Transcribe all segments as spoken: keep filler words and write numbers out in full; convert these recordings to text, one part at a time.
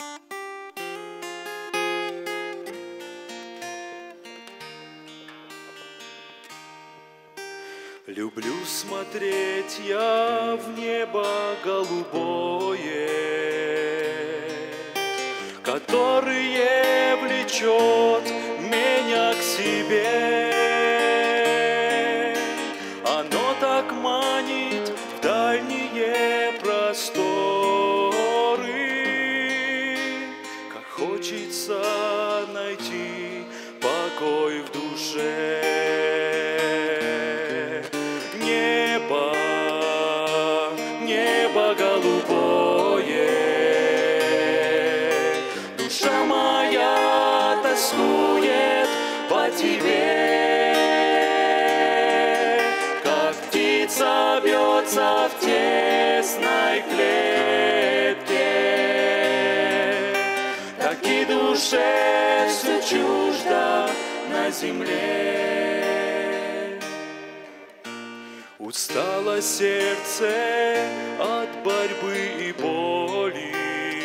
Люблю смотреть я в небо голубое, которое влечет меня к себе. Оно так манит в дальние просторы, как хочется найти покой в душе. Небо, небо голубое, душа моя тоскует по тебе, как птица бьется в тесной клетке, так и душе все чуждо на земле. Устало сердце от борьбы и боли,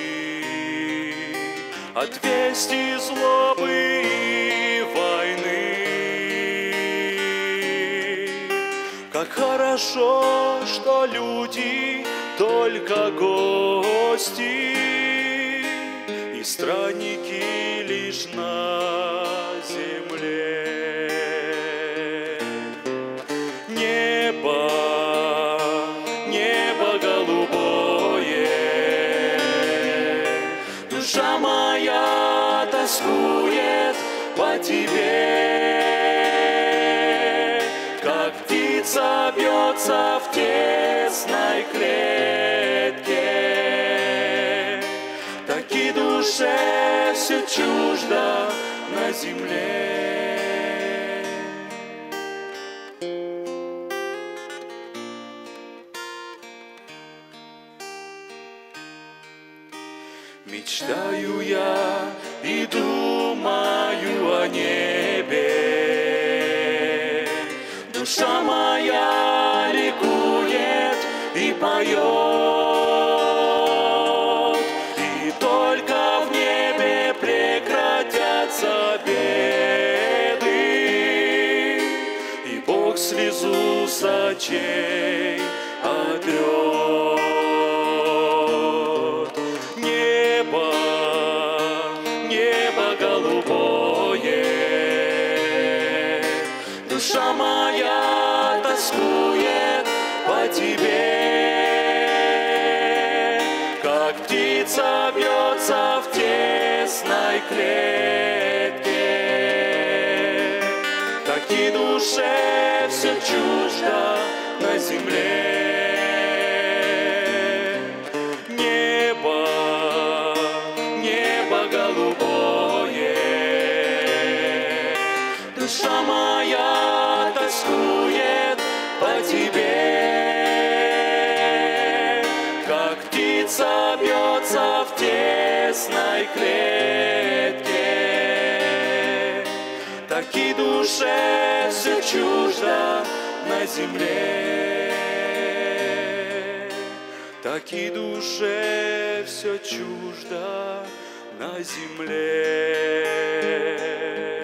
от вести злобы и войны. Как хорошо, что люди только гости и странники лишь на земле. Небо, небо голубое, душа моя тоскует по тебе, как птица бьется в тесной клетке, так и душе все чуждо на земле. Мечтаю я и думаю о небе, душа моя ликует и поет, и только в небе прекратятся беды, и Бог слезу с очей отрет. Небо, небо голубое, душа моя тоскует по тебе, как птица бьется в тесной клетке, так и душе все чуждо на земле. Душа моя тоскует по тебе, как птица бьется в тесной клетке, так и душе все чуждо на земле, так и душе все чуждо на земле.